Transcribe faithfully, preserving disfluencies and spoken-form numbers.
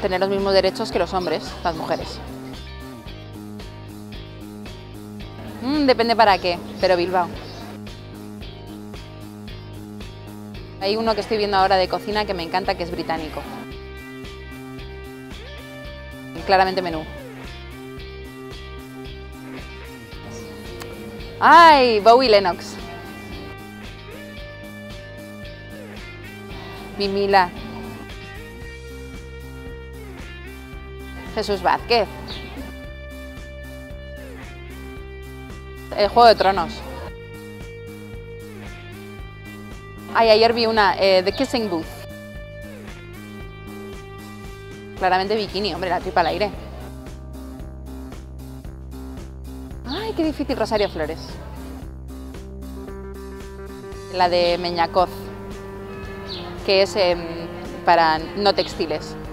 tener los mismos derechos que los hombres, las mujeres. Mm, depende para qué, pero Bilbao. Hay uno que estoy viendo ahora de cocina que me encanta, que es británico. Claramente menú. ¡Ay! Bowie Lennox. Mimila. Jesús Vázquez. El Juego de Tronos. Ay, ayer vi una, eh, The Kissing Booth. Claramente bikini, hombre, la tripa al aire. Ay, qué difícil, Rosario Flores. La de Meñacoz, que es eh, para no textiles.